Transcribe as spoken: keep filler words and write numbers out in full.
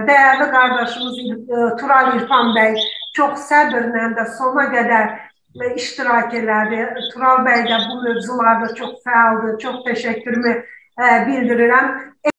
dəyərli qardaşımız Tural İrfan bəy çox səbirlə də sona qədər iştirak elədi. Tural bəy də bu mövzularda çox fəaldır. Çox təşəkkürümü bildirirəm.